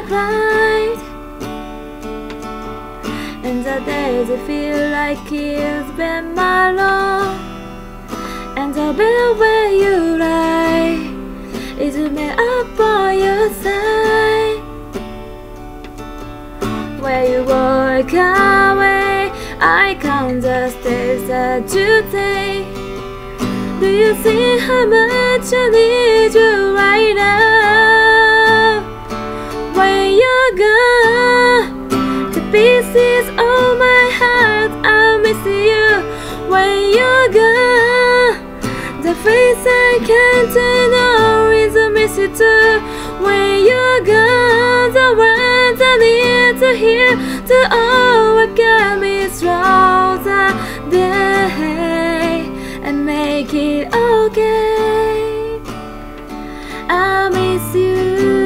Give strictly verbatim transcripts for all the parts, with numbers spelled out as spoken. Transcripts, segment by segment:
cried, and the days it feel like it's been my long, and the bed where you lie is made up by your side. Where you walk away, I count the steps that you take. Do you see how much I need you right now? Where you go, the pieces of my heart, I miss you. Where you go, the face I can't ignore is a miss you too. Where you go, the words I need to hear to overcome me through the day and make it okay. I miss you.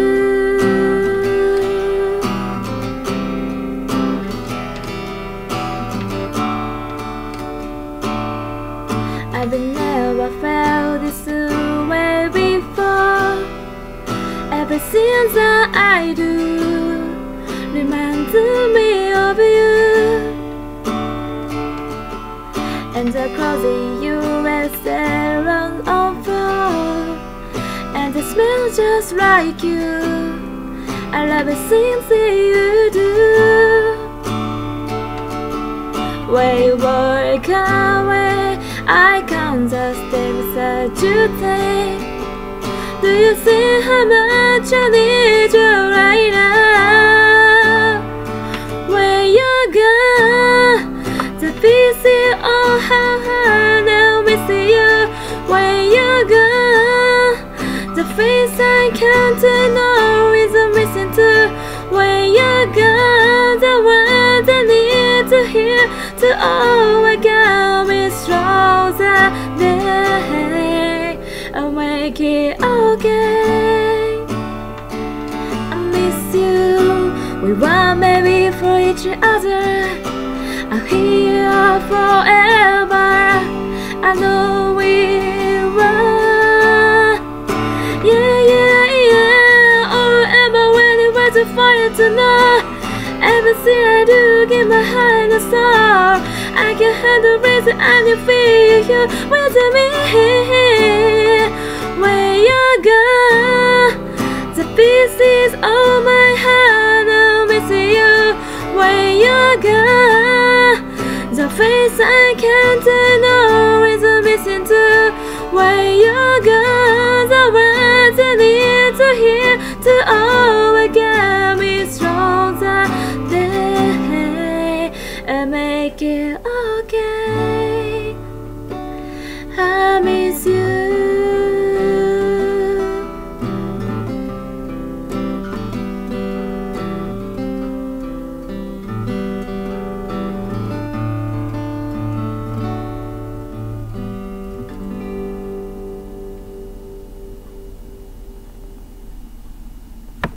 I've never felt this way before. Ever since I do remind me of you, and the closet you rest around on floor, and it smells just like you. I love it since you do. Where you walk away, I count the steps that you take. Do you see how much I need you right now? Where you go, the pieces of how I now miss you. Where you go, the face I can't ignore is a missing too. Where you go, the words I need to hear to overcome me through the day. I'll make it okay. I miss you. We were maybe for each other. I'm here forever. I know we were. Yeah, yeah, yeah. Oh, ever when it was a fire to know. Everything I do, give my heart a soul. I can handle reason and you feel you with me. Where you go, the pieces of my heart, I miss you. Where you go, the face I can't ignore is missing too. Where you go, the words I need to hear to overcome me through the day and make it